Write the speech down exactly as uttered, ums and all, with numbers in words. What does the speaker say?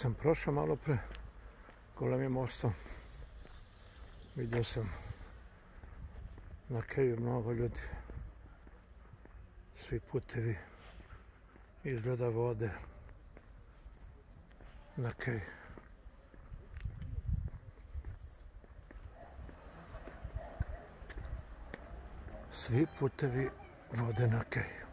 sam prošao malo pre Golemim mostom, vidio sam na Keju mnogo ljudi, svi putevi, izgleda vode na Kej. Svi putevi vode na Kej.